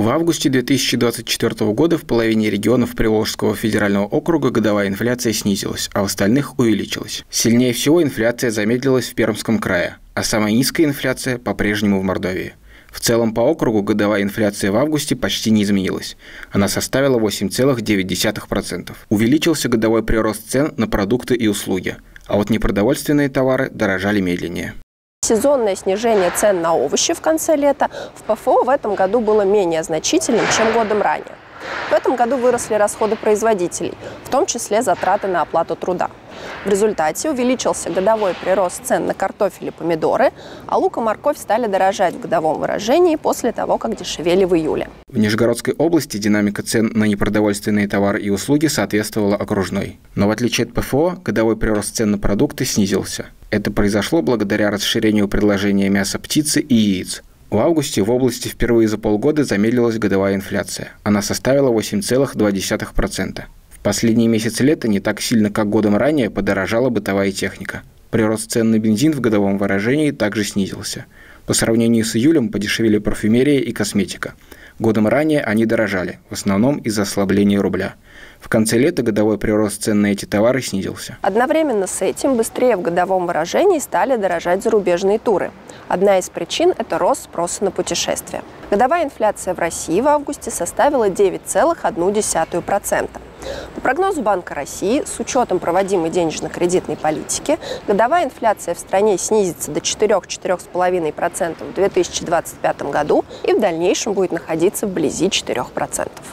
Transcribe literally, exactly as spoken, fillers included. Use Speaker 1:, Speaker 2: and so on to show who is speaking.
Speaker 1: В августе две тысячи двадцать четвёртого года в половине регионов Приволжского федерального округа годовая инфляция снизилась, а в остальных увеличилась. Сильнее всего инфляция замедлилась в Пермском крае, а самая низкая инфляция по-прежнему в Мордовии. В целом по округу годовая инфляция в августе почти не изменилась. Она составила восемь целых девять десятых процента. Увеличился годовой прирост цен на продукты и услуги, а вот непродовольственные товары дорожали медленнее.
Speaker 2: Сезонное снижение цен на овощи в конце лета в ПФО в этом году было менее значительным, чем годом ранее. В этом году выросли расходы производителей, в том числе затраты на оплату труда. В результате увеличился годовой прирост цен на картофель и помидоры, а лук и морковь стали дорожать в годовом выражении после того, как дешевели в июле.
Speaker 1: В Нижегородской области динамика цен на непродовольственные товары и услуги соответствовала окружной. Но в отличие от ПФО, годовой прирост цен на продукты снизился. Это произошло благодаря расширению предложения мяса птицы и яиц. В августе в области впервые за полгода замедлилась годовая инфляция. Она составила восемь целых два десятых процента. В последние месяцы лета не так сильно, как годом ранее, подорожала бытовая техника. Прирост цен на бензин в годовом выражении также снизился. По сравнению с июлем подешевели парфюмерия и косметика. Годом ранее они дорожали, в основном из-за ослабления рубля. В конце лета годовой прирост цен на эти товары снизился.
Speaker 2: Одновременно с этим быстрее в годовом выражении стали дорожать зарубежные туры. Одна из причин – это рост спроса на путешествия. Годовая инфляция в России в августе составила девять целых одна десятая процента. По прогнозу Банка России, с учетом проводимой денежно-кредитной политики, годовая инфляция в стране снизится до четырёх-четырёх целых пяти десятых процента в две тысячи двадцать пятом году и в дальнейшем будет находиться вблизи четырёх процентов.